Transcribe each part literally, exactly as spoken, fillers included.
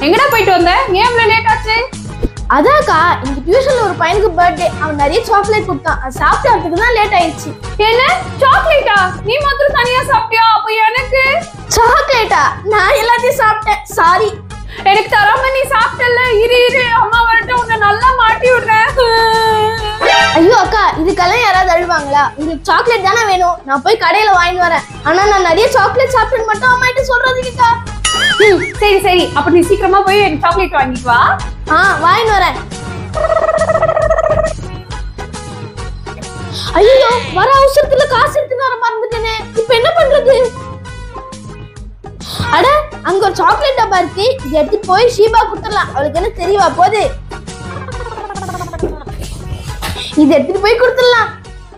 எங்கடா போயிட்டு வந்த? ஏன் இவ்வளவு லேட் ஆச்சு? அதாக்கா இந்த டியூஷன்ல ஒரு பையனுக்கு பர்த்டே, அவன் நிறைய சாக்லேட் கொடுத்தான். அது சாப்பிட்டதுக்கு தான் லேட் ஆயிடுச்சு. என்ன சாக்லேட்டா? நீ மாத்திரம் தனியா சாப்பிட்டியா? அப்ப எனக்கு சாக்லேட்டா? நான் எல்லாத்தையும் சாப்பிட்டேன், சாரி. எனக்கு தராம நீ சாப்பிட்டல. இரு இரு அம்மா வரட்டும், உன்னை நல்லா மாட்டி விடுறேன். ஐயோ அக்கா, இதுக்கெல்லாம் யாராவது அழுவாங்களா? உங்களுக்கு சாக்லேட் தானே வேணும், நான் போய் கடையில வாங்கிட்டு வரேன். ஆனா நான் நிறைய சாக்லேட் சாப்பிட்டேன்னு மட்டும் அம்மா கிட்ட சொல்றதுக்கா. சரி சரி, அப்ப நீ சீக்கிரமா போய் எனக்கு சாக்லேட் வாங்கிட்டு வா. ஆ வாங்கிட்டு வரேன். ஐயோ, வர அவசரத்துல காசு எடுத்துட்டு வர மறந்துட்டேனே, இப்ப என்ன பண்றது? அட, அங்க ஒரு சாக்லேட் டப்பா இருக்கு, இதை எடுத்துட்டு போய் ஷீபா கொடுத்துடலாம். அவளுக்கு என்ன தெரியவா போகுது? இதை எடுத்துட்டு போய் கொடுத்துடலாம்.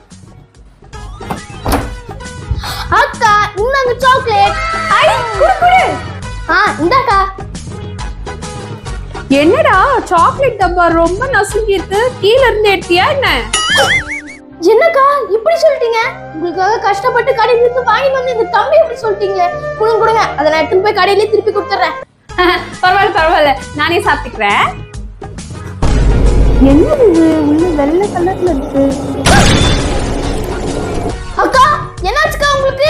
அக்கா, இந்தாங்க சாக்லேட். ஐ குடு குடு. ஆ இந்தாக்கா. என்னடா சாக்லேட் டப்பா ரொம்ப நசுங்கி இருக்கு, கீழ இருந்து எடுத்தியா என்ன? என்னக்கா இப்படி சொல்லிட்டீங்க? உங்களுக்காக கஷ்டப்பட்டு கடையில இருந்து வாங்கிட்டு வந்து இந்த தம்பி இப்படி சொல்லிட்டீங்களே. கொடுங்க கொடுங்க, அதை நான் எடுத்துட்டு போய் கடையிலே திருப்பி கொடுத்துறேன். பரவாயில்ல பரவாயில்ல, நானே சாப்பிட்டுக்கிறேன். என்னது இது, உள்ள வெள்ளை கலர்ல இருக்கு. அக்கா, என்னாச்சுக்கா உங்களுக்கு?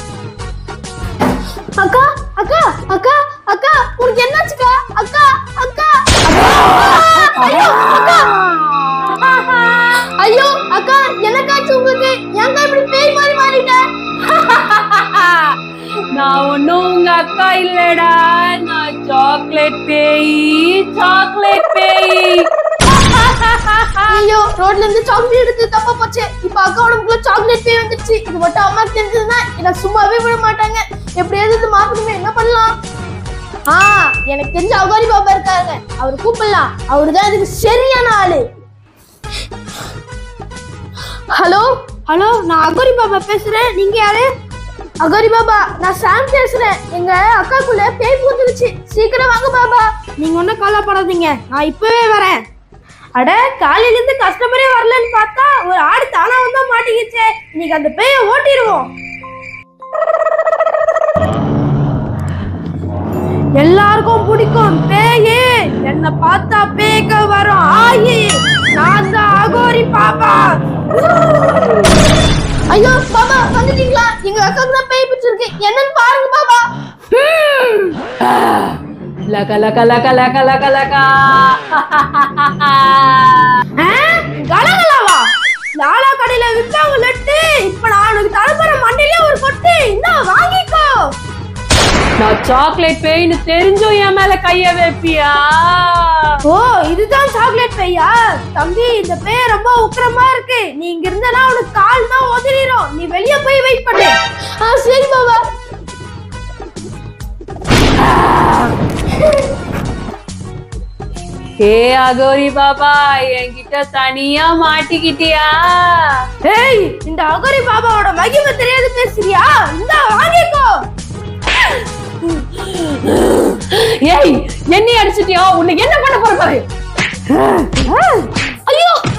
அக்கா அக்கா அக்கா அக்கா, உங்களுக்கு என்னாச்சுக்கா? அக்கா அக்கா ஐயோ அக்கா, ஐயோ அக்கா, என்னக்காச்சு உங்களுக்கு? ஏங்க இப்படி பேய் மாதிரி மாறிட்ட? நான் ஒன்னும் உங்க அக்கா இல்லடா, நான் சாக்லேட் பேய், சாக்லேட் பேய். ஐயோ, ரோட்ல இருந்து சாக்லேட் எடுத்து தப்பா போச்சு. இப்ப அக்காவோட முக்குள்ள சாக்லேட் பேய் வந்துருச்சு. இது மட்டும் அம்மா தெரிஞ்சதுன்னா என்ன சும்மாவே விட மாட்டாங்க. எப்படியாவது இது மாத்தணுமே, என்ன பண்ணலாம்? ஆ எனக்கு தெரிஞ்ச அகாரி பாபா இருக்காங்க, அவர் கூப்பிடலாம். அவருதான் இதுக்கு சரியான ஆளு. ஹலோ ஹலோ, நான் அகாரி பாபா பேசுறேன். நீங்க யாரு? அகாரி பாபா, நான் சாம் பேசுறேன். எங்க அக்காக்குள்ள பேய் பூந்துருச்சு, சீக்கிரம் வாங்க பாபா. நீங்க ஒன்னும் கவலைப்படாதீங்க, நான் இப்பவே வரேன். அட, காலையில இருந்து கஸ்டமரே வரலன்னு பார்த்தா ஒரு ஆடு தானா வந்தா மாட்டிக்கிச்சே. இன்னைக்கு அந்த பேயை ஓட்டிடுவோம். எல்லாருக்கும் பிடிக்கும் பேயே, என்ன பார்த்தா பேய்க்க வரும் ஆயி. நான் தான் அகோரி பாபா. ஐயோ பாபா, வந்துட்டீங்களா? எங்க அக்காக்கு தான் பேய் பிடிச்சிருக்கு, என்னன்னு பாருங்க பாபா. லக லக லக லக லக லக. கலகலவா? லாலா கடையில வித்தாங்க லட்டு. இப்ப நான் உனக்கு தரப்பற மண்டையில ஒரு கொட்டு, இந்த வாங்கிக்கோ. நான் சாக்லேட் பேய்னு தெரிஞ்சும் என் மேல கைய வைப்பியா? ஓ, இதுதான் சாக்லேட் பேயா? தம்பி, இந்த பேய் ரொம்ப உக்கிரமா இருக்கு. நீ இங்க இருந்தனா உனக்கு கால் தான் உதறிரும். நீ வெளிய போய் வெயிட் பண்ணு. ஆ சரி பாபா. ஏ அகோரி பாபா, என்கிட்ட தனியா மாட்டிக்கிட்டியா? ஏய், இந்த அகோரி பாபாவோட மகிமை தெரியாது பேசுறியா? இந்த வாங்கிக்கோ. ஏய், என்னை அடிச்சிட்டியா? உன்னை என்ன பண்ண போற பாரு. ஐயோ